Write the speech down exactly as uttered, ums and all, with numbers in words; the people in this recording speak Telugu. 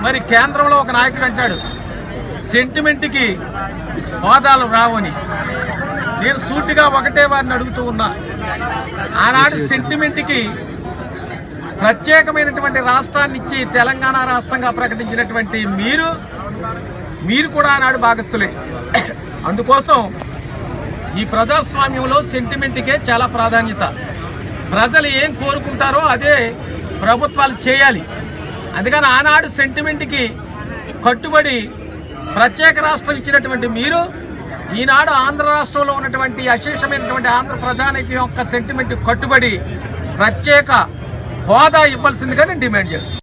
మరి కేంద్రంలో ఒక నాయకుడు అంటాడు సెంటిమెంట్కి హోదాలు రావని. నేను సూటిగా ఒకటే వారిని అడుగుతూ ఉన్నా, ఆనాడు సెంటిమెంట్కి ప్రత్యేకమైనటువంటి రాష్ట్రాన్ని ఇచ్చి తెలంగాణ రాష్ట్రంగా ప్రకటించినటువంటి మీరు మీరు కూడా ఆనాడు భాగస్తులే. అందుకోసం ఈ ప్రజాస్వామ్యంలో సెంటిమెంట్కే చాలా ప్రాధాన్యత. ప్రజలు ఏం కోరుకుంటారో అదే ప్రభుత్వాలు చేయాలి. అందుకని ఆనాడు సెంటిమెంట్కి కట్టుబడి ప్రత్యేక రాష్ట్రం ఇచ్చినటువంటి మీరు ఈనాడు ఆంధ్ర రాష్ట్రంలో ఉన్నటువంటి అశేషమైనటువంటి ఆంధ్ర ప్రజానికి యొక్క సెంటిమెంట్ కట్టుబడి ప్రత్యేక హోదా ఇవ్వాల్సిందిగా నేను డిమాండ్ చేస్తాను.